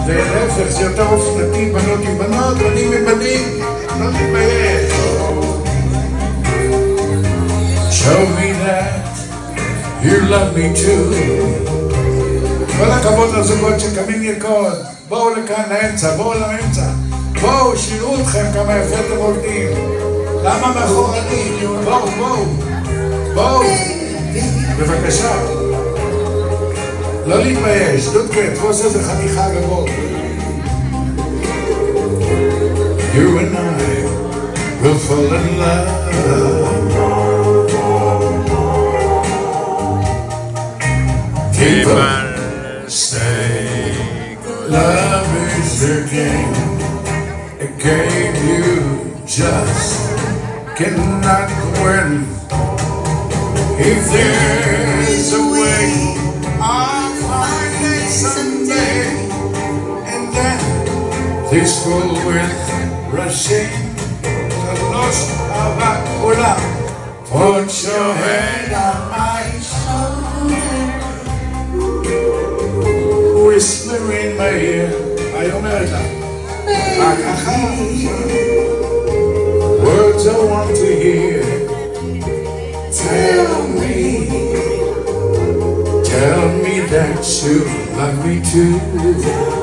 זה להפך, זה יותר אופנתי, בנות עם בנות, בנים עם בנים, לא תתבייש. Show me that you love me too. כל הכבוד לזוגות שקמים לרקוד, בואו לכאן לאמצע, בואו לאמצע. בואו, שיראו אתכם כמה יפה אתם עובדים. למה מאחורנים? בואו, בואו. בואו. בבקשה. לא להתבייש, דודקה, תפוס איזה חתיכה גבוה. You and I will fall in love. Keep on staying. Love is the game. A game you just cannot win. If there's a way, I'll find it someday. And then this world will rushing to lost our Ola. Put your head on my shoulder. Whisper in my ear. I אומר לך. רק אחת. Words I want to hear. Tell me that you love me too.